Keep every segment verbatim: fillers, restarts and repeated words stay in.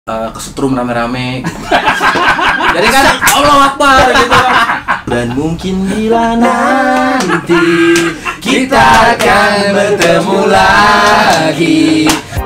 uh, kesetrum rame-rame. Jadi kan Allah Akbar gitu. Dan mungkin bila nanti kita akan bertemu lagi.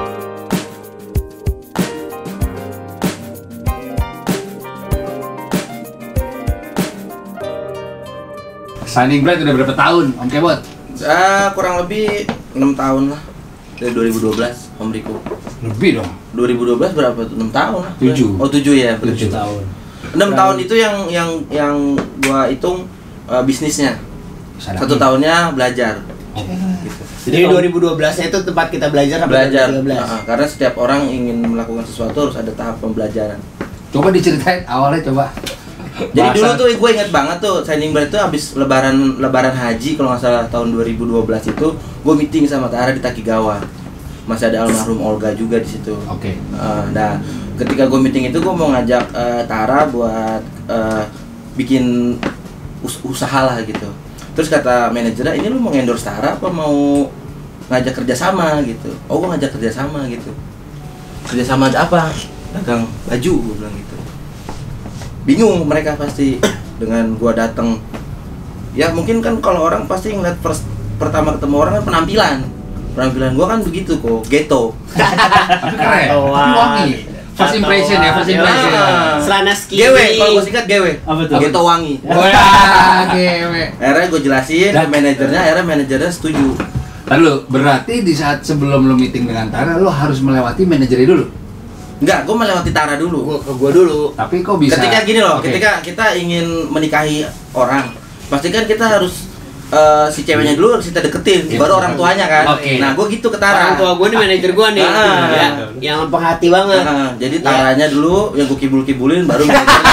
Shining Bright udah berapa tahun, Om Kebot? Uh, kurang lebih enam tahun lah. Dari dua ribu dua belas, Om Riko. Lebih dong. dua ribu dua belas berapa tuh? enam tahun lah. tujuh. Oh, tujuh ya, tujuh tahun. enam tahun itu yang yang yang gua hitung uh, bisnisnya. Sadaki. Satu tahunnya belajar. Oh. Gitu. Jadi dua ribu dua belas-nya itu tempat kita belajar sampai Belajar. dua ribu tiga belas. Uh, karena setiap orang ingin melakukan sesuatu harus ada tahap pembelajaran. Coba diceritain awalnya coba. Jadi Bahasa. dulu tuh gue inget banget tuh Shining Bright tuh habis lebaran lebaran haji kalau nggak salah tahun dua ribu dua belas itu gue meeting sama Tara di Takigawa. Masih ada almarhum Olga juga di situ. Oke. Okay. Uh, nah, ketika gue meeting itu gue mau ngajak uh, Tara buat uh, bikin us usaha lah gitu. Terus kata manajernya, ini lu mau endorse Tara apa mau ngajak kerjasama gitu? Oh, gue ngajak kerjasama gitu. Kerjasama ada apa? Dagang baju, gue bilang gitu. Bingung mereka pasti dengan gua datang. Ya mungkin kan kalau orang pasti ngeliat first, pertama ketemu orang kan penampilan. Penampilan gua kan begitu kok, ghetto. Tapi keren. Wangi. First impression ya, first impression. Ah. Celana skinny. Gewe, kalau gua singkat gewe. Apa tuh? Ghetto wangi. Oh ya, gewe. Akhirnya gua jelasin ke manajernya, akhirnya manajernya setuju. Lalu berarti di saat sebelum lo meeting dengan Tara, lo harus melewati manajernya dulu. Enggak, gua melewati Tara dulu. Gua ke gua dulu. Tapi kok bisa? Ketika gini loh, Okay. ketika kita ingin menikahi orang, pasti kan kita harus uh, si ceweknya dulu harus kita deketin, Iya. baru orang tuanya kan. Oke. Nah, gua gitu ke Tara. Orang tua gua nih manajer gua nih. Ah. Ya, yang lempeng hati banget. Nah, jadi Taranya dulu yang gue kibul-kibulin baru manajernya.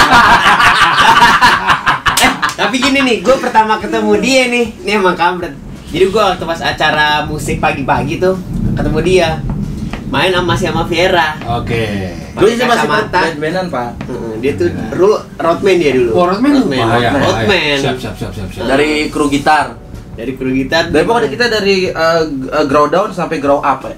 Eh, tapi gini nih, gua pertama ketemu dia nih, ini emang kampret. Jadi gua waktu pas acara musik pagi-pagi tuh ketemu dia. Main sama si sama Viera. Oke. Dulu sih masih kacamata. band-bandan, Pak. Heeh, dia tuh dulu roadman dia dulu. Oh, roadman tuh? Roadman. Bahaya, bahaya. Roadman. Siap, siap, siap, siap, siap. Dari kru gitar. Dari kru gitar. Dari pokoknya kita dari uh, g- uh, grow down sampai grow up ya.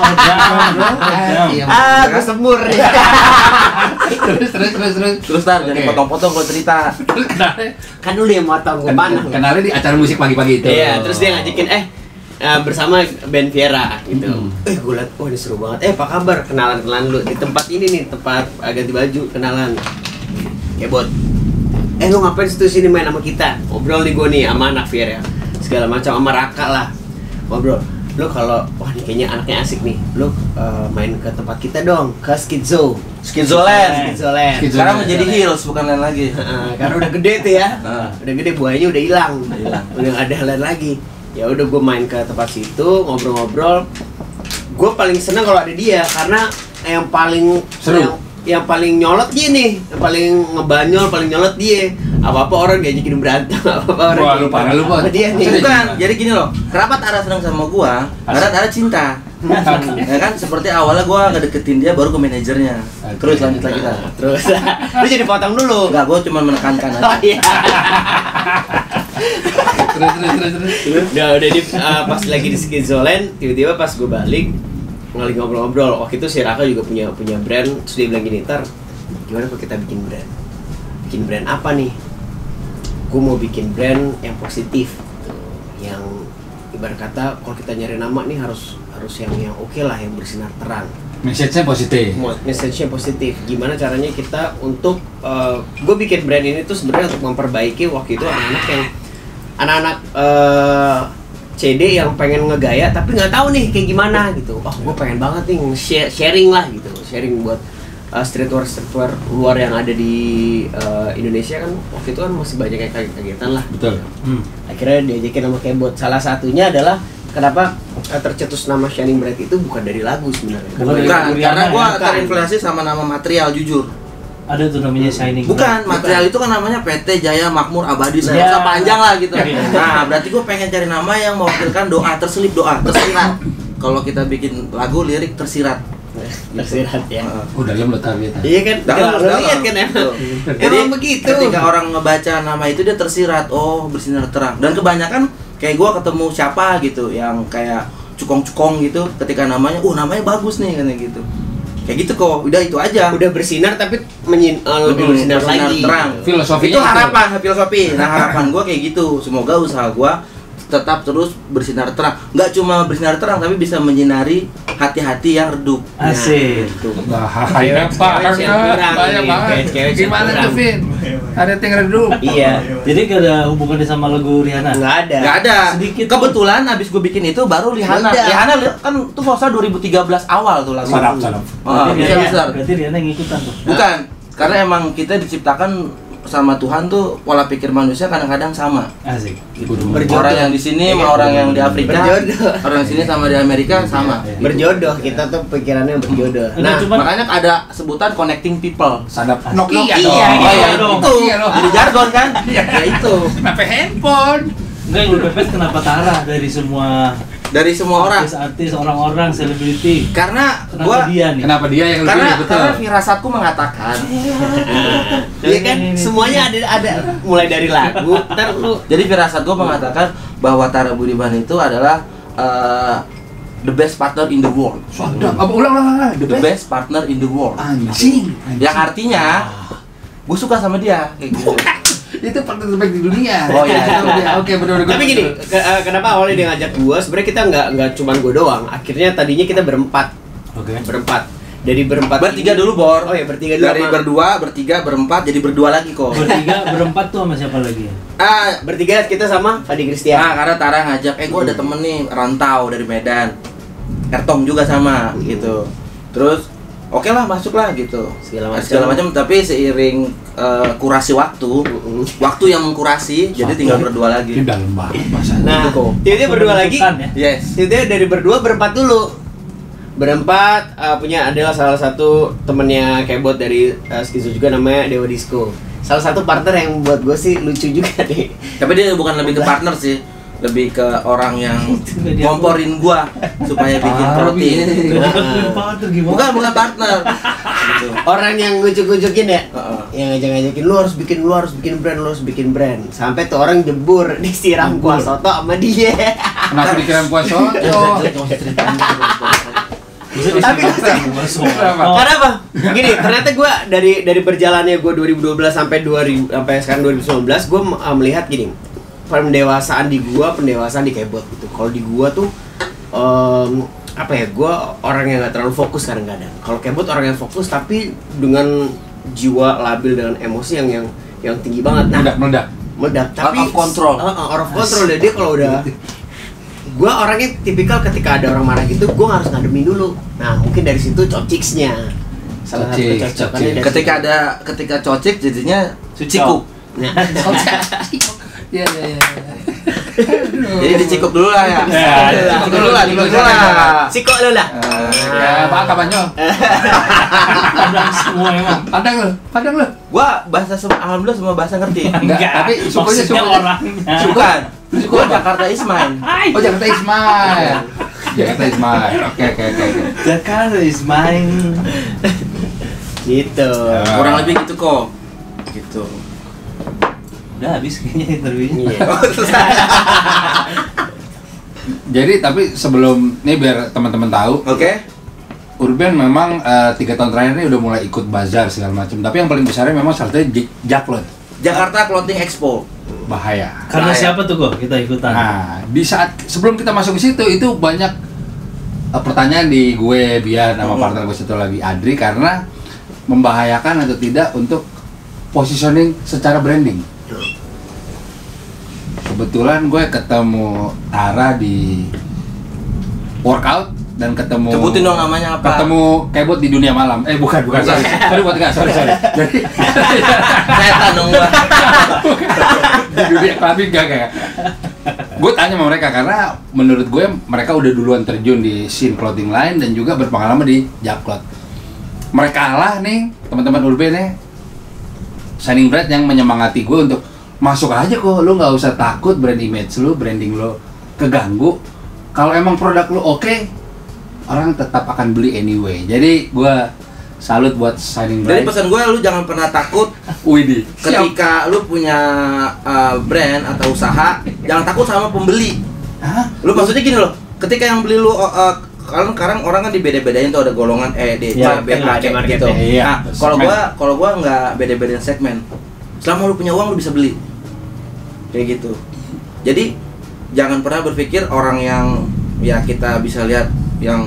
Iya, Ah, gua semur. terus, terus, terus, terus. Terus tar, jadi Oke. potong-potong gue cerita. Terus kenalnya, Kan lu yang motong gua panah. kenalnya di acara musik pagi-pagi itu. Iya, terus dia ngajakin eh eh, bersama band Viera gitu. Hmm. Eh, gue liat, wah ini seru banget. Eh, apa kabar? Kenalan-kenalan lu di tempat ini nih, tempat uh, ganti baju, kenalan. Kebot. Eh, lu ngapain situ sini main sama kita? Ngobrol nih gue nih sama anak Viera. Segala macam sama Raka lah. Ngobrol. Lu kalau wah nih kayaknya anaknya asik nih. Lu uh, main ke tempat kita dong, ke Skidzo. Schizoland. Skizoland. Skizo- Sekarang menjadi heels bukan lain lagi. Heeh, karena udah gede tuh ya. Nah. Udah gede buahnya udah hilang. Udah hilang. Udah nggak ada lain lagi. Ya udah gue main ke tempat situ ngobrol-ngobrol. Gue paling seneng kalau ada dia karena yang paling Seru. yang, yang paling nyolot dia nih, yang paling ngebanyol, paling nyolot dia. Apa-apa orang diajakin berantem, apa-apa orang Wah, diajakin lu parah, lu, berantem. Bot. Dia nih. Bukan, jadi gini loh. Kenapa Tara senang sama gua? Karena Tara cinta. Ya kan seperti awalnya gua ngedeketin dia baru ke manajernya. Oke. Terus lanjut lagi kita. Nah, terus lu jadi potong dulu. Enggak, gua cuma menekankan Oh aja. iya. Terus, terus, terus, terus. Udah udah di uh, pas lagi di Skizoland, tiba-tiba pas gue balik ngali ngobrol-ngobrol. Waktu itu si Raka juga punya punya brand, terus dia bilang gini, "Tar, gimana kalau kita bikin brand? Bikin brand apa nih? Gue mau bikin brand yang positif, gitu. Yang ibarat kata kalau kita nyari nama nih harus harus yang yang oke lah, yang bersinar terang. Message-nya positif. Mau message-nya positif. Gimana caranya kita untuk uh, gue bikin brand ini tuh sebenarnya untuk memperbaiki waktu itu anak-anak yang anak-anak uh, C D yang pengen ngegaya tapi nggak tahu nih kayak gimana gitu. Oh, gue pengen banget nih share, sharing lah gitu, sharing buat uh, streetwear streetwear luar yang ada di uh, Indonesia kan waktu itu kan masih banyak kayak kegiatan lah. Betul. Hmm. Akhirnya diajakin sama Kebot. Salah satunya adalah kenapa uh, tercetus nama Shining Bright itu bukan dari lagu sebenarnya. Bukan dari Bukan, lagu karena Rihanna, gua bukan. terinfluensi sama nama material jujur. Ada tuh namanya Shining. Bukan, material itu kan namanya P T Jaya Makmur Abadi, saya Ya. panjang lah gitu. Iya. Nah, berarti gue pengen cari nama yang mewakilkan doa terselip, doa tersirat. Kalau kita bikin lagu lirik tersirat. Tersirat ya. Heeh. Oh, dalam lo tahu ya. Iya kan? Dalam, Dalam, dalam. lihat kan emang. Jadi Emang begitu. ketika orang ngebaca nama itu dia tersirat, oh bersinar terang. Dan kebanyakan kayak gue ketemu siapa gitu yang kayak cukong-cukong gitu, ketika namanya, oh namanya bagus nih, kayak gitu. Kayak gitu kok, udah itu aja. Udah bersinar tapi menyin, uh, lebih bersinar, bersinar lagi. terang. Filosofinya Itu harapan, filosofi. Nah, harapan gua kayak gitu. Semoga usaha gua tetap terus bersinar terang. Nggak cuma bersinar terang tapi bisa menyinari hati-hati yang redup. Asik. Bahaya Cewek- banget, cewek yang kurang bahaya nih, banget. cewek yang Gimana kurang. tuh, Vin? Ada yang redup. Iya. Jadi gak ada hubungannya sama lagu Rihanna? Nggak ada. Nggak ada. Sedikit. Kebetulan abis gue bikin itu baru Rihanna. Udah. Rihanna li- kan tuh Fosa dua ribu tiga belas awal tuh lagu. Sarap, sarap. Oh, Berarti bisa Rihanna- besar. Berarti Rihanna yang ikutan tuh. Bukan, karena emang kita diciptakan sama Tuhan tuh pola pikir manusia kadang-kadang sama. Asik. Gitu. Berjodoh. Orang yang di sini sama Iya. orang yang di Afrika, Berjodoh. orang di sini sama di Amerika sama. Iya. Berjodoh, kita tuh pikirannya berjodoh. Enggak, Nah, cuma- Makanya ada sebutan connecting people. Sadap Nokia. Nokia Nokia, dong. iya, Oh ya dong. itu, Iya dong. jadi jargon kan? Ya itu. Kenapa handphone? Enggak, yang lu pepet kenapa Tara dari semua Dari semua orang. artis-artis, orang-orang, selebriti? Karena Kenapa gua dia nih? Kenapa dia yang karena lebih betul? karena firasatku mengatakan. iya kan semuanya ada ada mulai dari lagu, ntar lu Jadi firasat gua mengatakan bahwa Tara Budiman itu adalah eh, the best partner in the world. Sadap. Apa ulang ulang ulang. The best partner in the world. Anjing. Yang artinya gue suka sama dia kayak gitu. Itu partner terbaik di dunia. Oh, iya. Iya, oke benar-benar. tapi gini, ke- eh, kenapa awalnya dia ngajak gua? Sebenarnya kita nggak nggak cuman gua doang. Akhirnya tadinya kita berempat, Oke. berempat. Dari berempat. Bertiga ini- dulu Bor. Oh ya bertiga dulu. Dari sama- berdua, bertiga, berempat jadi berdua lagi kok. Bertiga, berempat tuh sama siapa lagi? Ah, bertiga kita sama Fadi ya, Christian. karena Tara ngajak, eh gue ada temen nih rantau dari Medan. Ertong juga sama gitu. Terus oke lah masuk lah gitu. Segala macam. Segala macam tapi seiring eh, kurasi waktu, Mm-mm. waktu yang mengkurasi jadi tinggal berdua Ini lagi. dalam banget bahasanya. Nah, Gitu, kok. tiba-tiba berdua lagi. Menentukan, ya? Yes. Tiba-tiba dari berdua berempat dulu. Berempat eh, punya adalah salah satu temennya Kebot dari uh, Skizo juga namanya Dewa Disco. Salah satu partner yang buat gue sih lucu juga deh. Tapi dia bukan lebih ke partner sih, lebih ke orang yang Itu nggak dia. ngomporin gua supaya bikin Ah, protein. iya. Bukan partner gimana? Bukan bukan partner. Gitu. Orang yang ngucuk-ngucukin ya. Heeh. Yang ngajak-ngajakin lu harus bikin lu harus bikin brand lu harus bikin brand. Sampai tuh orang jebur disiram kuah soto sama dia. Kenapa dikira puasa? Oh. Bisa Tapi disimpan. Kenapa? Oh, Karena apa? Gini, ternyata gue dari dari berjalannya gue dua ribu dua belas sampai dua ribu sampai sekarang dua ribu sembilan belas gue uh, melihat gini, pendewasaan di gue, pendewasaan di Kebot gitu. Kalau di gue tuh um, apa ya? Gue orang yang nggak terlalu fokus kadang-kadang. Kalau Kebot orang yang fokus tapi dengan jiwa labil dengan emosi yang yang yang tinggi banget. Nah, Meledak meledak. meledak. Tapi Out of control. Uh, uh, out of control deh dia kalau udah. Gue orangnya tipikal ketika ada orang marah gitu, gue harus ngademin dulu. Nah, mungkin dari situ cociksnya. Salah satu Cociks, kecocokannya cociks. dari Ketika situ. ada ketika cocik jadinya cikuk. Nah, Iya iya iya. Jadi dicikup dulu lah ya. Ya, Dicikup dulu lah, dicikup dulu lah. siko lo lah. Ya, apa kabarnya? Padang semua emang. Padang lu, padang lu. Gua bahasa semua, alhamdulillah semua bahasa ngerti. Enggak, tapi sukunya maksudnya sukunya. orangnya. Bukan. Suku Gua apa? Jakarta Ismail. Oh, Jakarta Ismail. Jakarta Ismail. Oke oke oke. oke. Jakarta is mine. Gitu. Ya. Kurang lebih gitu kok. Gitu. Udah habis kayaknya interviewnya. Iya. Jadi tapi sebelum ini biar teman-teman tahu, Oke. Urban memang eh, tiga tahun terakhir ini udah mulai ikut bazar segala macam. Tapi yang paling besarnya memang salah satunya J- Jaklot. Jakarta Clothing Expo. Bahaya. Karena Nah, siapa tuh kok kita ikutan? Nah, di saat sebelum kita masuk ke situ itu banyak eh, pertanyaan di gue Biar nama Hmm. partner gue satu lagi Adri karena membahayakan atau tidak untuk positioning secara branding. Kebetulan gue ketemu Tara di workout dan ketemu Sebutin dong namanya apa? ketemu Kebot di dunia malam. Eh bukan bukan sorry. Sorry buat enggak, sorry sorry. Jadi Setan dong gua. di dunia clubbing enggak kayak. Gue tanya sama mereka karena menurut gue mereka udah duluan terjun di scene clothing line dan juga berpengalaman di Jaklot. Mereka lah nih teman-teman Urban nih Shining Bright yang menyemangati gue untuk masuk aja kok, lu nggak usah takut brand image lu, branding lu keganggu. Kalau emang produk lu oke, orang tetap akan beli anyway. Jadi gue salut buat Shining Jadi Bright. pesan gue lu jangan pernah takut Widih. ketika lu punya uh, brand atau usaha, jangan takut sama pembeli. Hah? Lu maksudnya gini loh, ketika yang beli lu uh, uh, kalau sekarang orang kan dibeda-bedain tuh ada golongan E, D, C, Ya, B, A, C market, gitu. iya. Nah, kalau Segmen. gua kalau gua nggak beda-bedain segmen. Selama lu punya uang lu bisa beli. Kayak gitu. Jadi jangan pernah berpikir orang yang ya kita bisa lihat yang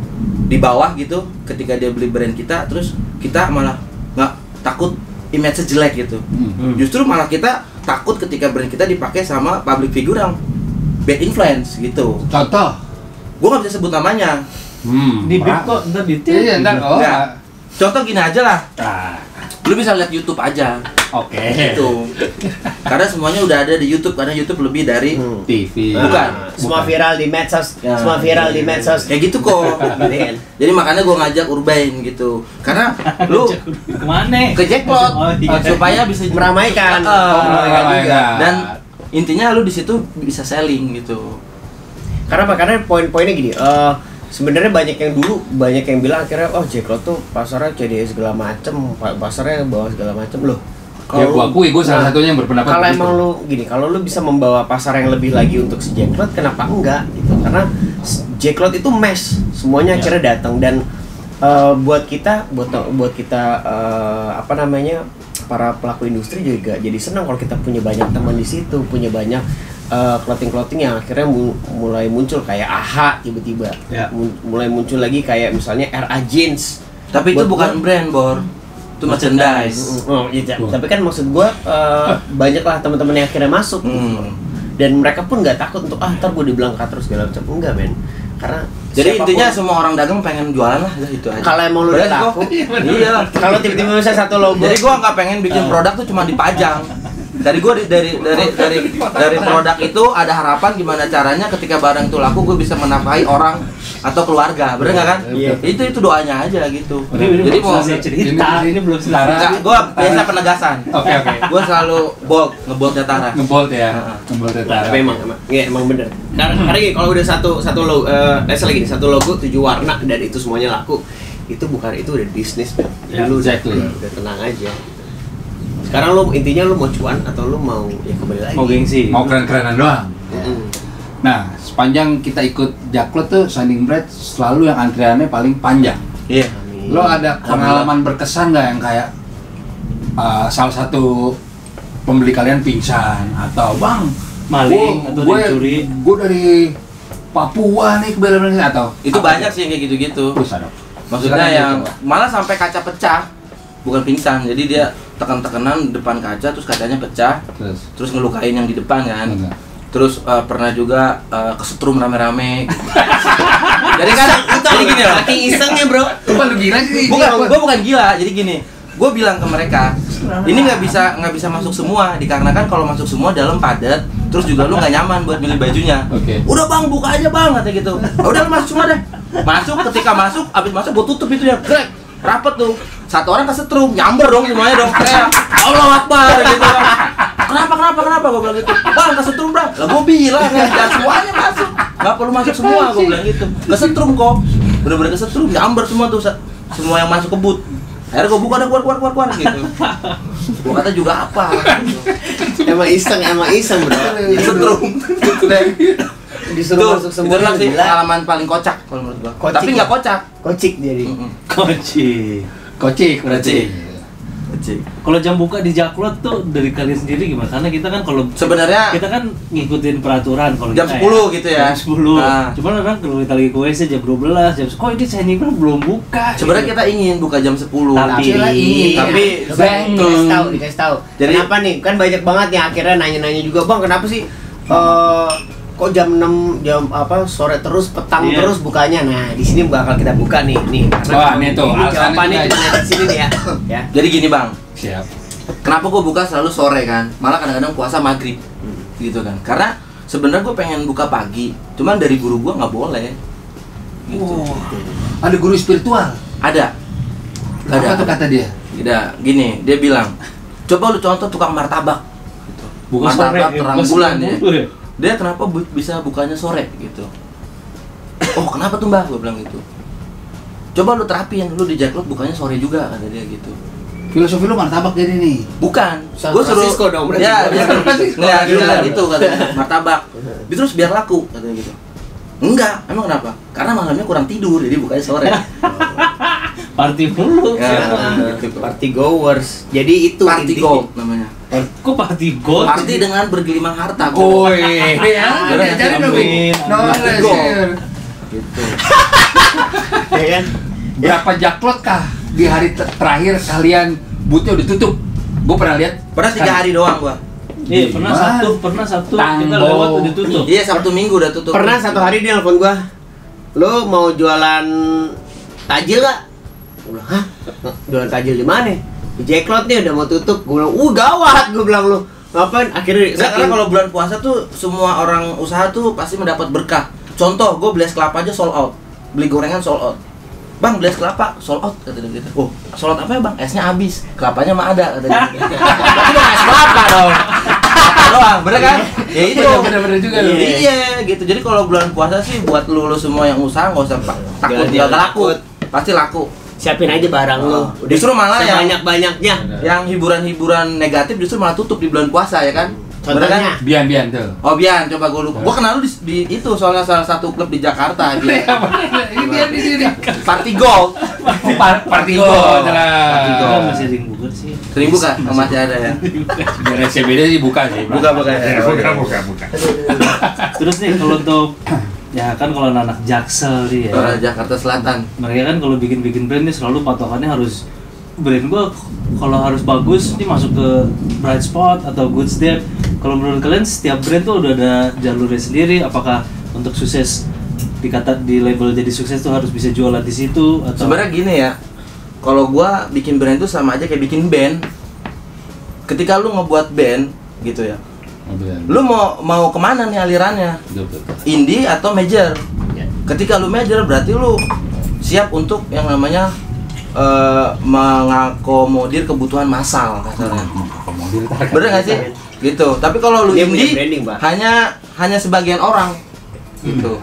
di bawah gitu ketika dia beli brand kita terus kita malah nggak takut image-nya jelek gitu. Hmm. Justru malah kita takut ketika brand kita dipakai sama public figure yang bad influence gitu. Contoh. Gue nggak bisa sebut namanya. Hmm. Di bip Pak. kok, ntar di Iya, ntar oh. Enggak. Contoh gini aja lah. Ah, Lu bisa lihat YouTube aja. oke. Gitu. Karena semuanya udah ada di YouTube karena YouTube lebih dari Hmm. T V. Bukan. Semua viral di medsos, Ya, semua viral di medsos. kayak gitu kok. Gitu kan. Jadi makanya gue ngajak Urbain gitu. Karena lu Kemana? ke jackpot Oh, iya. supaya bisa Meramaikan. Ah, Oh, meramaikan juga. dan intinya lu di situ bisa selling gitu. Karena apa? Karena poin-poinnya gini. eh sebenarnya banyak yang dulu banyak yang bilang akhirnya oh Jacklot tuh pasarnya C D segala macem, pa- pasarnya bawah segala macem loh. Ya gua akui, gua salah satunya yang berpendapat Kalau begitu. emang lu gini, kalau lu bisa membawa pasar yang lebih lagi untuk si Jacklot, kenapa enggak gitu? Karena s- Jacklot itu mass, semuanya Ya. akhirnya datang dan eh, buat kita, buat buat kita eh, apa namanya para pelaku industri juga jadi senang kalau kita punya banyak teman di situ, punya banyak eh, clothing-clothing yang akhirnya mu- mulai muncul kayak A H A tiba-tiba, Ya. Mu- mulai muncul lagi kayak misalnya R A Jeans. Tapi itu Buat bukan gua- brand, Bor. Itu merchandise. Oh, iya, Oh. tapi kan maksud gua eh, banyak lah teman-teman yang akhirnya masuk Hmm. dan mereka pun nggak takut untuk ah ntar gue dibilang terus segala macam, enggak men, karena Jadi siapapun- intinya semua orang dagang pengen jualan lah, udah itu aja. kalau emang lu udah Beres, takut, gua. Iya. kalau tiba-tiba misalnya satu logo, Jadi gua nggak pengen bikin produk tuh cuma dipajang. Dari gua di- dari dari dari dari produk itu ada harapan gimana caranya ketika barang itu laku gue bisa menafkahi orang atau keluarga, bener nggak kan? Iya. Itu itu doanya aja gitu. Ini, ini Jadi belum mau selesai cerita, ini- ini belum Tara. selesai. Enggak, gua biasa penegasan. Oke, oke. Gua selalu bold, ngebold Tara. Ngebolt ya. Heeh. Ngebolt ya. tapi emang emang, iya, emang bener. Karena karena gini, kalau udah satu satu logo, eh eh, lagi nih satu logo tujuh warna dan itu semuanya laku, itu bukan itu udah bisnis, men. Ya, Lu udah, exactly. udah tenang aja. Sekarang lu intinya lu mau cuan atau lu mau ya kembali lagi. Mau gengsi. Mau keren-kerenan doang. Mm-mm. Nah, sepanjang kita ikut Jacklot tuh Shining Bright selalu yang antriannya paling panjang. Iya. Amin. Lo ada pengalaman berkesan nggak yang kayak uh, salah satu pembeli kalian pingsan atau bang Maling gua- atau gue, dicuri. gue dari Papua nih ke Bela-Bela atau Itu apa banyak aja? sih yang kayak gitu-gitu. Terus ada. Maksudnya Silakan yang dicoba. malah sampai kaca pecah, bukan pingsan. Jadi dia tekan-tekanan depan kaca terus kacanya pecah, Terus. terus ngelukain yang di depan kan. Enggak. Terus eh, pernah juga eh, kesetrum rame-rame. Jadi kan jadi gini loh. Saking isengnya, Bro. Apa lu gila sih? Bukan, gua bukan gila. Jadi gini, gue bilang ke mereka, ini nggak bisa nggak bisa masuk semua dikarenakan kalau masuk semua dalam padat, terus juga lu nggak nyaman buat milih bajunya. Oke. Udah bang, buka aja bang, katanya gitu. "Ah, udah lu masuk semua deh. Masuk, ketika masuk, abis masuk gue tutup itu ya, grek, rapet tuh. Satu orang kesetrum, nyamber dong semuanya dong. Kayak Allah Akbar gitu. Kenapa kenapa kenapa gue bilang gitu. Bang kesetrum bang. Lah gue bilang ya, jangan semuanya masuk. Gak perlu masuk semua, gue bilang gitu. Kesetrum kok, bener-bener kesetrum, nyamber semua tuh, se- semua yang masuk ke booth. Akhirnya gue buka, ada keluar keluar keluar keluar gitu. Gue kata juga apa? Gitu. Emang iseng, emang iseng, Bro. Kesetrum. Disuruh masuk semua Itu sih gila. pengalaman paling kocak kalau menurut gua. Kocik Tapi ya? nggak kocak. Kocik jadi. Mm-mm. Kunci. Kocik berarti. Kocik. Kalau jam buka di Jacklot tuh dari kalian sendiri gimana? Karena kita kan kalau Sebenarnya kita kan ngikutin peraturan kalau jam kita sepuluh gitu ya. Jam sepuluh. Nah. Cuman orang kalau kita lagi ke W C jam dua belas, jam kok ini Shining Bright belum buka. sebenarnya gitu. kita ingin buka jam sepuluh. Tapi, ingin, tapi Coba dikasih tahu, dikasih tahu. Jadi- Kenapa nih? Kan banyak banget yang akhirnya nanya-nanya juga, "Bang, kenapa sih eh kok jam enam jam apa sore terus petang Iya. terus bukanya?" Nah, di sini bakal kita buka nih, nih. Wah, ini tuh, alasannya jawabannya juga. kita di sini nih ya. Ya. jadi gini bang, Siap. kenapa gue buka selalu sore kan? Malah kadang-kadang puasa maghrib, gitu kan? Karena sebenarnya gue pengen buka pagi, cuman dari guru gue nggak boleh. Gitu. Wow. Ada guru spiritual. Ada. Apa tuh kata dia? Tidak, gini, dia bilang, coba lu contoh tukang martabak. Gitu. buka sore. Martabak eh, terang buka bulan sore ya. mulu ya. Dia kenapa bu- bisa bukanya sore gitu? Oh kenapa tuh mbak? Gue bilang gitu. Coba lu terapin, lu di Jacklot bukanya sore juga kata dia gitu. Filosofi lu martabak jadi nih. Bukan, San gue suruh. Francisco dong, berarti. Ya, dia San Francisco. nggak dia bilang gitu katanya martabak. Dia terus biar laku katanya gitu. Enggak, emang kenapa? Karena malamnya kurang tidur, jadi bukanya sore. Party mulu. Ya, Nah, gitu. party goers. Jadi itu Party intinya. gold namanya. Kok party gold? Party dengan bergelimang harta. Woi, ya, Bener, jadi dong, amin, no, amin. Gitu. Ya kan? Berapa jaklot kah di hari ter- terakhir kalian bootnya udah tutup? Gue pernah lihat. Pernah tiga hari doang gua. Iya, pernah Gimana? Sabtu, pernah Sabtu Tangbo. kita lewat udah tutup. Iya, Sabtu Minggu udah tutup. Pernah satu hari dia nelfon gua, "Lo mau jualan tajil gak?" Gua bilang, "Hah? Jualan tajil di mana?" "Di Jacklot nih udah mau tutup." Gua bilang, "Uh, gawat." Gua bilang, "Lu ngapain?" Akhirnya Nggak, karena kalau bulan puasa tuh semua orang usaha tuh pasti mendapat berkah. Contoh, gue beli es kelapa aja sold out. Beli gorengan sold out. Bang, beli es kelapa sold out, kata dia gitu. Oh, sold out apa ya bang? Esnya habis, kelapanya mah ada, kata dia. Berarti bukan es kelapa dong. Kelapa doang, bener kan? Ya itu. Bener-bener juga lu. Iya, gitu. Jadi kalau bulan puasa sih buat lu, lu semua yang usaha nggak usah pa- takut Jangan nggak laku. takut. Pasti laku. siapin aja barang lu. Oh. Justru malah yang- banyak-banyaknya. Yang hiburan-hiburan negatif justru malah tutup di bulan puasa ya kan? Bener kan? Contohnya Bian-bian tuh. Oh Bian, coba gue lupa. Gue kenal lu di, di itu soalnya salah satu klub di Jakarta. Bian. Ini dia, ini dia. Party Gold. Par- Party go. Party Nah. go. Kita masih sering buka sih. Sering buka? Oh, masih ada ya. Dari S C B D sih buka sih. Buka buka ya. Buka buka buka. Terus nih kalau untuk ya kan kalau anak Jaksel nih ya. Oh, Jakarta Selatan. Mereka kan kalau bikin-bikin brand nih selalu patokannya harus brand gua kalau harus bagus nih masuk ke Bright Spot atau Good Step. Kalau menurut kalian setiap brand tuh udah ada jalurnya sendiri. Apakah untuk sukses dikata di label jadi sukses tuh harus bisa jualan di situ atau Sebenarnya gini ya. Kalau gua bikin brand itu sama aja kayak bikin band. Ketika lu ngebuat band gitu ya. Lu mau mau kemana nih alirannya? Indie atau major? Ya. Ketika lu major berarti lu siap untuk yang namanya eh, mengakomodir kebutuhan massal kasarnya. Bener nggak sih? Gitu. Tapi kalau lu Dia punya indie branding, Pak. hanya hanya sebagian orang gitu.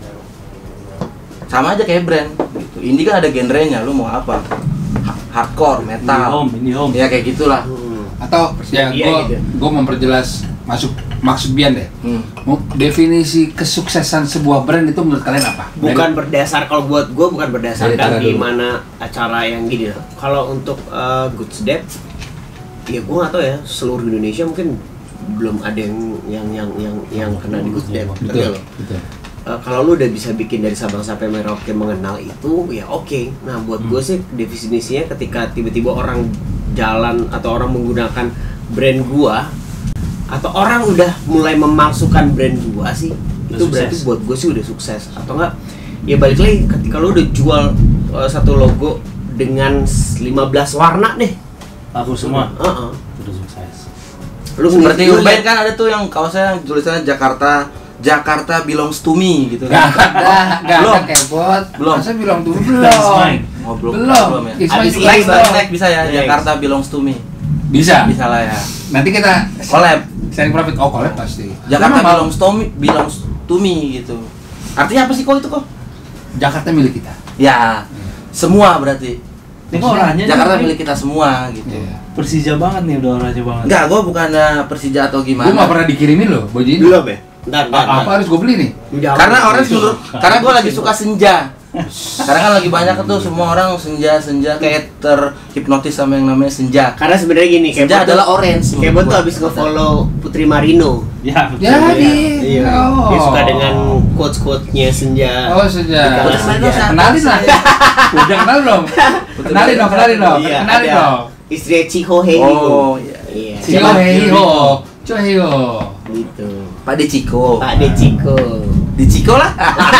Sama aja kayak brand gitu. Indie kan ada genrenya, lu mau apa? Ha- Hardcore, Indie metal. home, indie home. Ya kayak gitulah. Hmm. Atau ya Iya, gue gitu. gue memperjelas masuk maksud Bian deh. Hmm. Mau definisi kesuksesan sebuah brand itu menurut kalian apa? Bukan berdasar, kalau buat gue bukan Dari berdasarkan cara di dulu. mana acara yang gini loh. Kalau untuk uh, Good Step, ya gue nggak tahu ya, seluruh Indonesia mungkin belum ada yang yang yang yang yang kena di Good Step. Betul, Betul. betul. Uh, kalau lu udah bisa bikin dari Sabang sampai Merauke mengenal itu, ya oke. Nah buat gue sih definisinya ketika tiba-tiba orang jalan atau orang menggunakan brand gua atau orang udah mulai memasukkan brand gua sih, Udah itu berarti sukses. buat gue sih udah sukses. Atau enggak, ya balik lagi ketika lu udah jual uh, satu logo dengan lima belas warna deh. Aku semua Heeh. udah sukses. Lu Seperti lu Urban lihat- kan ada tuh yang kaosnya yang tulisannya Jakarta Jakarta belongs to me gitu Gak kan. ada, gak ada Belum. kebot. Belum. Masa bilang tuh That's belum. mine. Oh, belum. Belum. Belum ya. It's my Abis place, ini Next, belum. next bisa ya Next. Jakarta belongs to me. Bisa. Bisa lah ya. Nanti kita Collab. sharing profit. Oh, collab pasti. Jakarta Lu mau- belongs to me, belongs to me gitu. Artinya apa sih kok itu kok? Jakarta milik kita. Ya, semua berarti. Ini kok orangnya Jakarta nih, milik kita semua gitu. Iya. Persija banget nih, udah orangnya banget. Enggak, gua bukan uh, Persija atau Gue gimana. gak pernah dikirimin loh, baju ini. belum ya? Bentar, bentar, A- Apa bentar. harus gue beli nih? Jangan. Karena orang Itu. suruh, karena gua lagi suka senja. Sekarang kan lagi banyak tuh semua orang senja-senja kayak terhipnotis sama yang namanya senja. Karena sebenarnya gini, Senja Kebot tuh- adalah orange. Kebot menurut tuh gua. habis nge-follow Putri Marino. Ya, betul. Jadi. Iya. Oh. Dia suka dengan quotes-quotesnya Senja. Oh, sejak. Di kelas Senja. Senja. Kenalin lah. Udah kenal belum? Kenalin dong, kenalin dong. Iya, Kenalin ada dong. Istri Chiho Hei. Oh, iya. Iya. Cio Heiho. Cio Heiho. Gitu. Pak De Ciko. Pak De Chico. Di Ciko lah.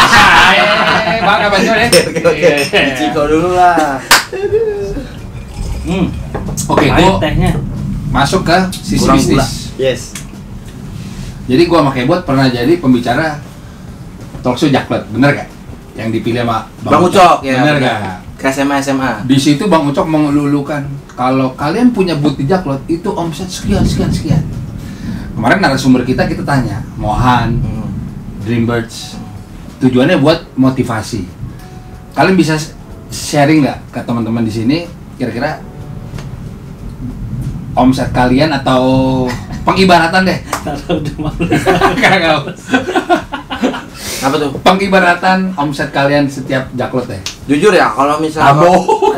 Eh, bangga baju deh. Oke, oke. Di Ciko dulu lah. Hmm. Oke, Pahit gue tehnya. masuk ke sisi Kurang bisnis. gula. Yes. Jadi gua sama Kebot pernah jadi pembicara talkshow Jaklet, bener gak? Yang dipilih sama Bang Ucok ya. Bener benar. gak? Ke S M A S M A. Di situ Bang Ucok mengelulukan kalau kalian punya booth di Jaklet itu omset sekian sekian sekian. Kemarin narasumber kita kita tanya, Mohan, Hmm. Dreambirds, tujuannya buat motivasi. Kalian bisa sharing nggak ke teman-teman di sini kira-kira omset kalian atau pengibaratan deh? Taruh udah malu. Kagak. Apa tuh? Pengibaratan omset kalian setiap jaklot ya? Jujur ya, kalau misalnya Abo.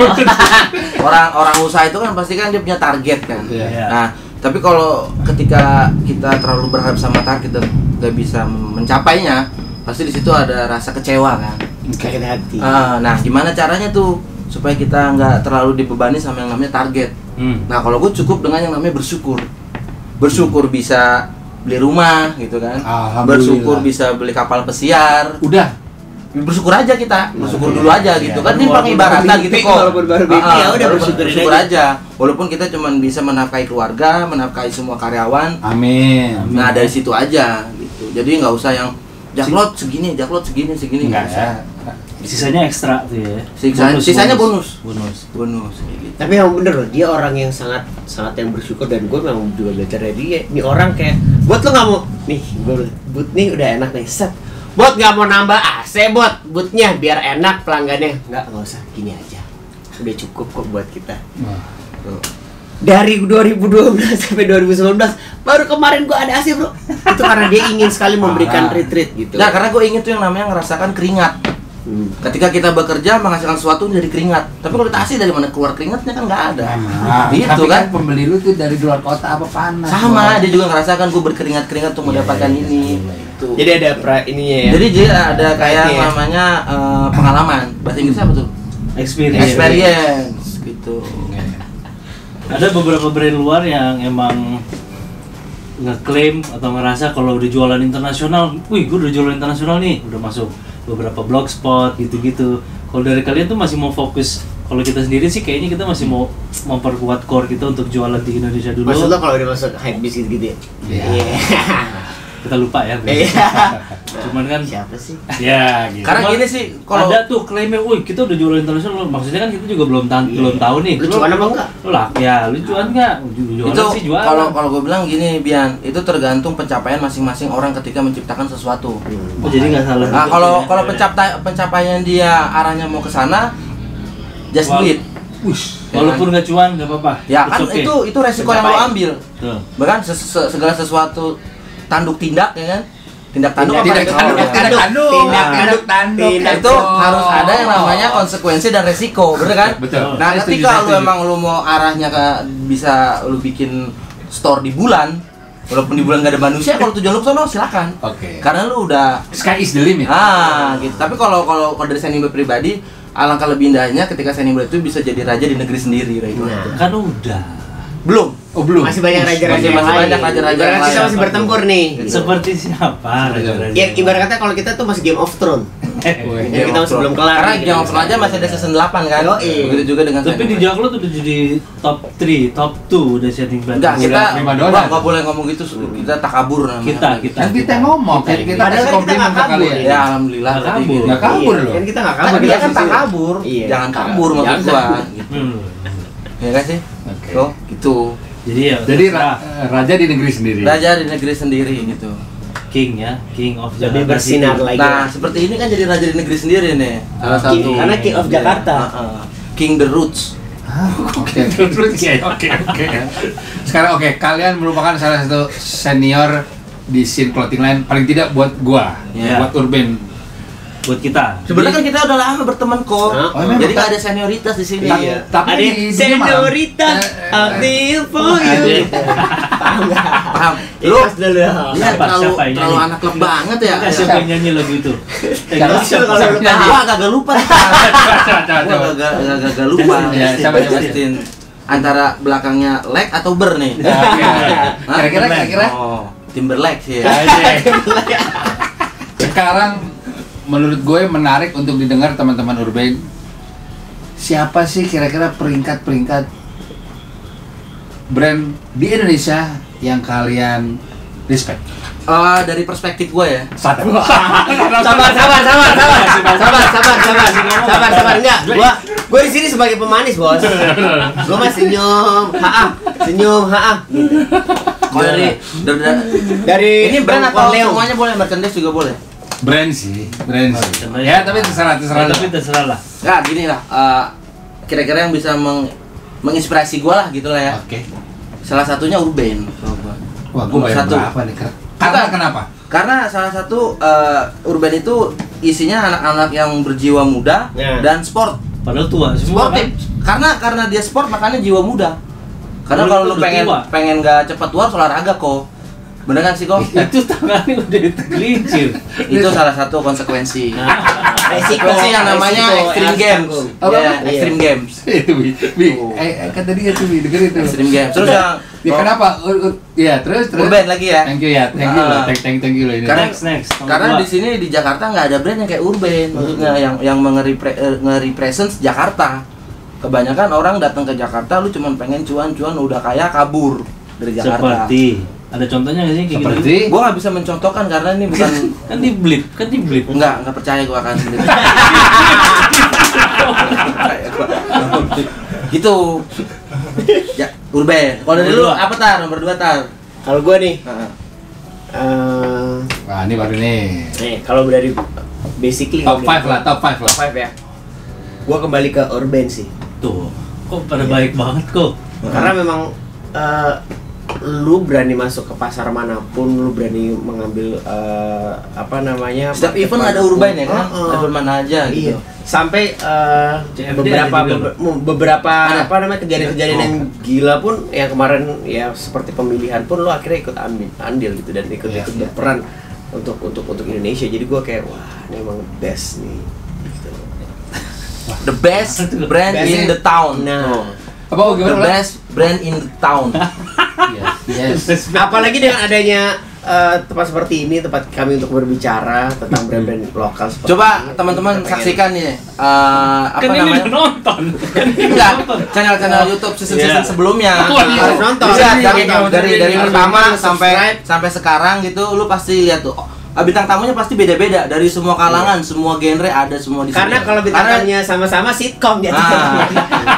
orang orang usaha itu kan pasti kan dia punya target kan. Iya. Nah, tapi kalau ketika kita terlalu berharap sama target dan nggak bisa mencapainya, pasti di situ ada rasa kecewa kan. Sakit hati. Ah, nah, gimana caranya tuh supaya kita nggak terlalu dibebani sama yang namanya target? Hmm. Nah, kalau gue cukup dengan yang namanya bersyukur. Bersyukur bisa beli rumah gitu kan. Alhamdulillah. Bersyukur bisa beli kapal pesiar. Udah. Bersyukur aja kita, bersyukur Iya. dulu aja gitu kan. Ini Walaupun pengibaratan baru gitu mimpi, kok. walaupun baru mimpi, Ah, ya udah baru bersyukurin bersyukur aja. aja. Walaupun kita cuma bisa menafkahi keluarga, menafkahi semua karyawan. Amin. Nah, dari situ aja gitu. Jadi nggak usah yang jaklot segini, jaklot segini, segini. Enggak nggak usah. ya. Sisanya ekstra tuh ya. Sisa- sisanya bonus. Bonus. Bonus kayak gitu. Tapi yang bener loh, dia orang yang sangat sangat yang bersyukur dan gue memang juga belajar dari dia. Ini orang kayak, buat lo nggak mau, nih, gue but nih udah enak nih, set. Buat nggak mau nambah A C, buat bootnya biar enak pelanggannya. Nggak, nggak usah, gini aja. Udah cukup kok buat kita. Wah. Tuh. Dari dua ribu dua belas sampai dua ribu sembilan belas, baru kemarin gue ada A C bro. Itu karena dia ingin sekali memberikan Parah. retreat gitu. Nah, karena gue ingin tuh yang namanya ngerasakan keringat. Hmm. Ketika kita bekerja menghasilkan sesuatu dari keringat. Tapi kalau kita asli dari mana keluar keringatnya kan nggak ada. Nah, Gitu tapi kan. pembeli lu tuh dari luar kota apa panas? Sama, dia juga ngerasakan gue berkeringat-keringat untuk Iya, mendapatkan iya, ini. iya, iya. Gitu. Jadi ada pra ininya ya. Jadi dia ada kayak Iya. namanya eh, pengalaman. Bahasa Inggrisnya apa tuh? Experience. Experience gitu. Ada beberapa brand luar yang emang ngeklaim atau ngerasa kalau udah jualan internasional, wih gue udah jualan internasional nih, udah masuk beberapa blogspot gitu-gitu. Kalau dari kalian tuh masih mau fokus, kalau kita sendiri sih kayaknya kita masih mau memperkuat core kita untuk jualan di Indonesia dulu. Maksud lo kalau udah masuk hypebeast gitu-gitu ya? Iya. Kita lupa ya. Iya. Cuman kan Siapa sih? ya gitu. Karena Cuma gini sih, kalau ada tuh klaimnya, wih kita udah jualan internasional. Maksudnya kan kita juga belum tahu Iya. belum tahu nih. Lu cuan apa enggak? Lu lah, ya lu jualan enggak? Jualan itu sih jualan. kalau kalau gue bilang gini, Bian, itu tergantung pencapaian masing-masing orang ketika menciptakan sesuatu. Oh, jadi nggak salah. Nah, gitu kalau ya. kalau pencapta pencapaian dia arahnya mau ke sana, just do Wal- it. Wush. Walaupun nggak cuan nggak apa-apa. Ya It's kan okay. itu itu resiko yang lo Pencapaian. ambil. Tuh. Bahkan ses- se- segala sesuatu tanduk tindak ya kan? Tindak tanduk apa Tindak resiko? tanduk, Ya. tindak tanduk. Tindak Tindak tanduk. tindak Itu harus ada yang namanya konsekuensi dan resiko, bener kan? Betul. Nah, Saya setuju, ketika saya lu setuju. emang lu mau arahnya ke bisa lu bikin store di bulan, walaupun di bulan gak ada manusia, kalau tujuan lu ke sono silakan. Oke. Karena lu udah Sky is the limit. ah gitu. Tapi kalau kalau kalau dari saya pribadi, alangkah lebih indahnya ketika saya itu bisa jadi raja di negeri sendiri, kayak gitu. Nah. Kan udah. Belum. Oh belum. Masih banyak raja-raja Masih- yang masih lain. banyak raja-raja Ibarat yang kita lain. masih bertempur nih. Seperti siapa? raja-raja? Ya ibarat kata kalau kita tuh masih Game of Thrones. Eh, Wih. Ya, kita masih belum kelar Karena nih, Game of gitu. Thrones aja masih ada season delapan kan. Yoi. Begitu juga dengan Tapi Shining di Blade. Jaklot udah jadi top tiga, top dua udah setting plan. Enggak, kita prima dona. enggak enggak boleh ngomong gitu, kita takabur namanya. Kita, kita. Kan kita ngomong, Kita- kita, kita Padahal kasih kan kita komplimen nggak ke kabur kalian. ya. Ya alhamdulillah. Nggak berarti kabur. gitu. Nggak kabur Iya, loh. Kan kita nggak Kan kabur. dia kita kan sih. tak kabur, Iya. jangan kabur maksud Jangan. gua. Gitu. Hmm. Ya kan sih? Oke. Tuh, gitu. Jadi ya Jadi terserah. ra- raja di negeri sendiri. Raja di negeri sendiri gitu. King ya, King of Lebih Jakarta bersinar City. lagi. Nah, seperti ini kan jadi raja di negeri sendiri nih. Salah King- satu. karena King of Iya. Jakarta. Heeh. King the Roots. Oke. Oke, oke. Sekarang oke, kalian merupakan salah satu senior di scene clothing line paling tidak buat gua, Iya. buat Urban. Buat kita. Sebenarnya kan kita udah lama berteman kok. Hah? Oh, memang Jadi tak- nggak ada senioritas di sini. Iya. Tapi Ada di- di malam. Senoritas, Eh, I'll feel for you. Paham nggak? Paham? Lu Lu dulu. Iya, Siapa- terlalu siapa yang terlalu nyanyi? anak klub banget ya. Kita siapa yang nyanyi lagu itu? Eh, Siapa? kita siapa? Kalau lu Siapa? tahu. Gua agak lupa. Coba, coba, Gua coba. agak agak agak lupa. Ya, siapa, siapa? Justin. Antara belakangnya leg atau ber nih? Oke. Hah? Kira-kira, kira-kira. Oh, Timberlake sih ya. Sekarang menurut gue menarik untuk didengar teman-teman Urban. Siapa sih kira-kira peringkat-peringkat brand di Indonesia yang kalian respect? Eh, dari perspektif gue ya. Satu. Sabar, sabar, sabar, sabar, sabar, sabar, sabar, sabar, sabar, sabar, enggak. Gua, gua di sini sebagai pemanis bos. Gua mah senyum, haah, senyum, haah. Gitu. Kalau dari, dari, dari Dari ini brand Bang atau Corleone. semuanya boleh, merchandise juga boleh. Brand sih, brand sih. Oh, Ya, tapi terserah, terserah. Tapi terserah lah. Nah, gini lah. eh, kira-kira yang bisa meng, menginspirasi gue lah gitu lah ya. Oke. Salah satunya Urban. kalau gua. Wah, gue Nomor bayar satu. berapa nih? Karena kenapa? Karena salah satu uh, urban itu isinya anak-anak yang berjiwa muda Ya. dan sport. Padahal tua semua kan. Sportif. Karena karena dia sport makanya jiwa muda. Karena Lu kalau itu lu udah pengen tua. pengen gak cepat tua harus olahraga kok. Bener kan sih kok? Itu tangannya udah tergelincir. Itu salah satu konsekuensi. Resiko Konsekuensi yang namanya resiko extreme harus games. tanggung. Apa, Ya, apa? extreme games. Itu bi, bi. Tuh. Eh, eh, kan tadi itu bi, dengerin tuh. Extreme games. Terus yang Ya, kenapa? Ur- ur- Ya, terus terus. urban lagi ya. Thank you ya, thank you loh, Ah. thank thank thank you loh ini. Karena- Next next. Nomor Karena dua. di sini di Jakarta nggak ada brand yang kayak urban, maksudnya yang yang mengerepre- eh, nge-represent Jakarta. Kebanyakan orang datang ke Jakarta, lu cuma pengen cuan-cuan udah kaya kabur dari Jakarta. Seperti ada contohnya nggak sih kayak Seperti gitu? Gua nggak bisa mencontohkan karena ini bukan Kan di blip, kan di blip. enggak enggak percaya gua akan sendiri. Gitu. Ya, urban. Kalau dari Nomor lu dua. apa tar? Nomor dua tar. Kalau gua nih, Heeh. eh Wah, ini baru nih. nih kalau dari basically Top ngomongin five gua- lah, top five lah. Top five ya. Gua kembali ke urban sih. Tuh, kok pada baik banget kok. Karena memang eh, lu berani masuk ke pasar manapun, lu berani mengambil eh, apa namanya? Setiap market event ada manapun. urban ya kan? Heeh. Level mana aja gitu. Iya. Sampai eh, C F D beberapa ada juga be- be- beberapa Ada. apa namanya kejadian-kejadian Oh. yang gila pun yang kemarin ya seperti pemilihan pun lu akhirnya ikut ambil andil gitu dan ikut Iya, ikut iya. berperan untuk untuk untuk Indonesia. Jadi gua kayak wah ini emang best nih. Gitu. The best brand Best in in- the town. Nah. Oh. Apa oh, The gimana? Ulan? best brand in the town. Yes. Yes. Apalagi dengan adanya eh, tempat seperti ini, tempat kami untuk berbicara tentang brand-brand lokal seperti Coba ini. teman-teman Kita pengen- saksikan nih eh, apa Kan ini namanya? udah nonton. Kan ini udah Enggak, nonton. channel-channel YouTube season-season Iya. sebelumnya. Oh, iya. Harus nonton. Bisa Harus dari nonton. dari dari Harus pertama nonton, sampai subscribe. sampai sekarang gitu, lu pasti lihat tuh. Oh, bintang tamunya pasti beda-beda dari semua kalangan, semua genre ada semua di sini. Karena kalau bintang tamunya sama-sama sitkom ya. Ah.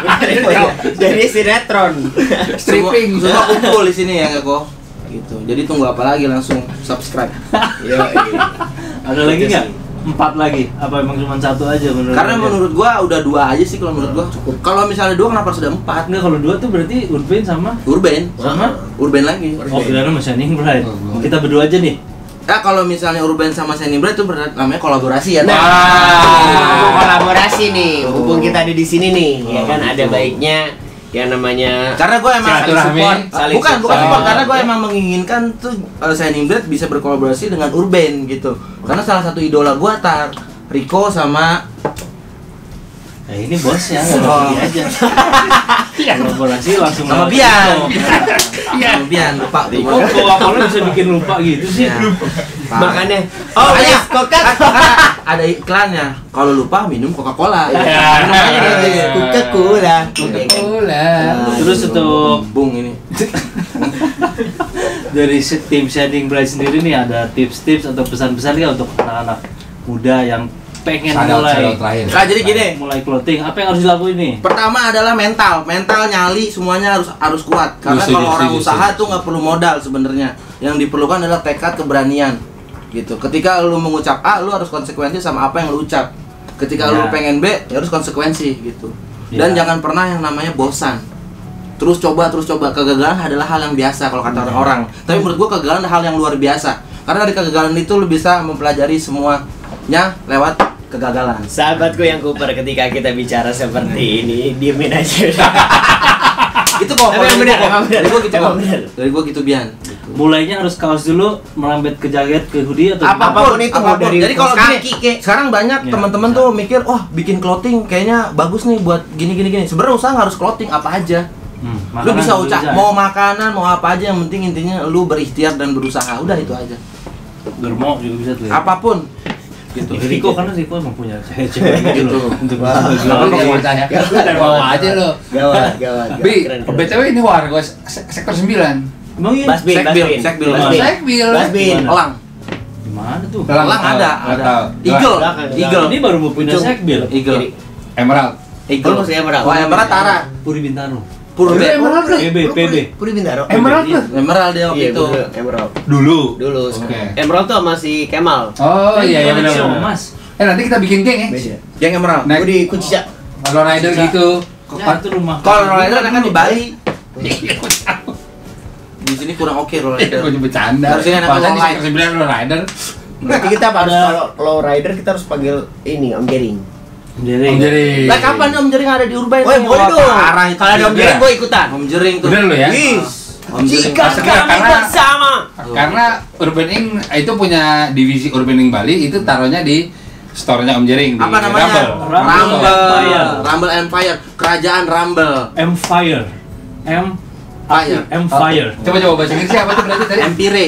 Jadi sinetron. semua, Stripping. semua kumpul di sini ya kok. Gitu. Jadi tunggu apa lagi, langsung subscribe. Yo, Ada lagi nggak? Empat lagi? Apa emang cuma satu aja menurut? Karena kalian? menurut gua udah dua aja sih kalau menurut gua. Kalau misalnya dua kenapa harus ada empat? Enggak, kalau dua tuh berarti Urban sama Urban, Sama? urban lagi. Oh, kira sama Shining Bright. Oh, belum. Kita berdua aja nih. Nah, kalau misalnya Urban sama Shining Bright itu berarti namanya kolaborasi ya. Nah, Wah. kolaborasi nih, mumpung kita ada di sini nih, ya Oh, kan ada gitu. baiknya yang namanya Karena gue emang Silaturahmi. saling support. Saling bukan, bukan support. support. Karena gue emang menginginkan tuh uh, Shining Bright bisa berkolaborasi dengan Urban gitu. Karena salah satu idola gue tar Rico sama Nah, ini bosnya, Oh. oh. aja. Kolaborasi langsung sama lewat Bian. Rico. Sama Bian, lupa tuh. Oh, kok awalnya bisa bikin lupa gitu sih? Ya. makanya oh Makanya, yes, Coca karena ada iklannya. Kalau lupa minum Coca-Cola. Ya. Namanya gitu. Coca-Cola. Coca-Cola. Terus untuk- Bung ini. Dari si- tim Shining Bright sendiri nih ada tips-tips atau pesan-pesan nggak untuk anak-anak muda yang pengen Shout out, mulai shout out terakhir. Nah, jadi gini. mulai clothing, apa yang harus dilakuin nih? Pertama adalah mental, mental nyali semuanya harus harus kuat. Karena Setuju, kalau orang setuju, usaha setuju. tuh nggak perlu modal sebenarnya. Yang diperlukan adalah tekad, keberanian, gitu. Ketika lu mengucap A, lu harus konsekuensi sama apa yang lu ucap. Ketika lu Ya. pengen B, ya harus konsekuensi, gitu. Dan Ya. jangan pernah yang namanya bosan. Terus coba, terus coba. Kegagalan adalah hal yang biasa kalau kata orang-orang. Tapi menurut gua kegagalan adalah hal yang luar biasa. Karena dari kegagalan itu lu bisa mempelajari semuanya lewat kegagalan. Sahabatku yang Cooper, ketika kita bicara seperti ini, diemin aja. Itu kok Tapi emang bener, emang bener. dari gua gitu Emang kok. bener. Dari gua gitu Bian. Mulainya harus kaos dulu, melambet ke jaket, ke hoodie atau Apapun itu, mau dari Jadi kalau kaos gini, kaki, kek. sekarang banyak Ya, teman-teman bisa. tuh mikir, wah bikin clothing kayaknya bagus nih buat gini gini gini. Sebenarnya usaha nggak harus clothing apa aja. Hmm, Lu makanan bisa juga ucap bisa, mau makanan mau apa aja, yang penting intinya lu berikhtiar dan berusaha. Udah itu aja. ya. Germo juga bisa tuh. Ya. Apapun. Gitu. Ya, Rico karena Rico emang punya cewek-cewek gitu Gitu. loh. Untuk Wah. bisa Kenapa jual. kamu bertanya? Bawa aja lo. Gawat, gawat. Bi, Keren, keren. B T W ini warga se- sektor sembilan. Emang iya? Basbin, Sekbil, Basbin. sekbil, Basbin. sekbil. Basbin. Gimana? Elang. Di mana tuh? Elang. Elang tahu, ada, nggak ada. tahu. Eagle, Belakang, Eagle. Ini baru mau punya Ujung. sekbil. Eagle. Ini. Emerald. Eagle. Oh, maksudnya Emerald. Oh, Emerald Tara. Puri Bintaro. Purbe. Emerald kan? P B, P B. Puri Bintaro. Emerald Iya. kan? Emerald dia waktu Iya, itu. bener, Emerald. Dulu. Dulu. Oke. Emerald tuh sama si Kemal. Oh iya iya benar. Koleksi benar. emas. Eh nanti kita bikin geng ya. Beda. Yang Emerald. Naik. Gue di Kucica. Kalau rider gitu. Ya, itu rumah. Kalau Rider kan di Bali. di sini kurang oke low rider. Gue bercanda. Harusnya enak Bahkan di lowlight. sektor sembilan low rider. Berarti kita harus kalau low rider kita harus panggil ini Om Jering. Jadi Om Jering. Lah kapan Om Jering ada di Urban? Woi, boleh Wah, dong. parah itu. Kalau ada Om Jering gue ikutan. Om Jering tuh. Bener lu ya? Yes. Om Jering. Jika Maksudnya kami karena- bersama. Karena Urban Ink itu punya divisi Urban Ink Bali itu taruhnya di store-nya Om Jering di Apa namanya? Rumble. Rumble. Empire. Rumble Empire. Kerajaan Rumble. Empire. M Fire. Empire. Coba coba bahasa Inggrisnya apa tuh berarti tadi? Empire.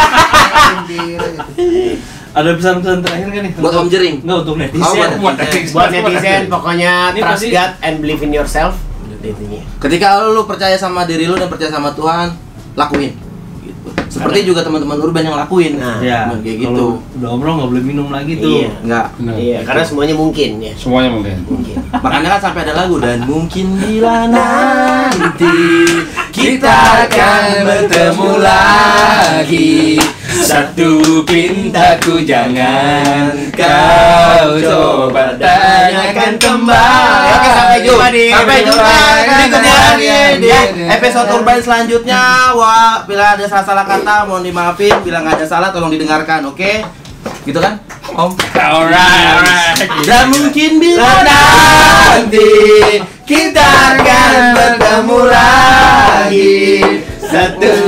Ada pesan-pesan terakhir kan nih? Buat Om Jering. Enggak untuk Oh, netizen. buat Buat netizen pokoknya Ini trust pasti- God and believe in yourself. Intinya. Ketika lu percaya sama diri lu dan percaya sama Tuhan, lakuin. Gitu. Seperti juga teman-teman Urban yang lakuin. Nah, Ya, Cuman kayak gitu. kalau udah umroh nggak boleh minum lagi tuh. Iya. Enggak. Bener. Iya, karena semuanya mungkin ya. Semuanya mungkin. Mungkin. Makanya kan sampai ada lagu dan mungkin bila nanti kita akan bertemu lagi. Satu pintaku jangan kau coba tanyakan kembali. Oke, sampai jumpa di sampai jumpa berikutnya di Iya, episode Urban selanjutnya. Wah, bila ada salah-salah kata mohon dimaafin, bila nggak ada salah tolong didengarkan, oke? Gitu kan, Om? Alright, alright. Dan mungkin bila nanti kita akan bertemu lagi, satu